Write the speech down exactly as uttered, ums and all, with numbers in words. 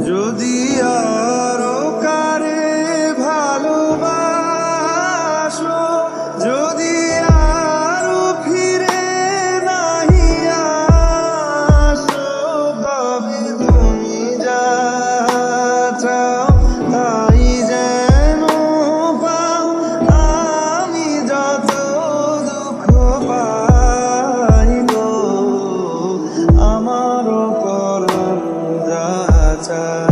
যদি আরো কারে ভালোবাসো, যদি আরো ফিরে নাহি আসো, তবে তুমি যা চাও তাই যেন পাও। আমি যত দুঃখ পাই গো, আমারও পরাণ যা চায়।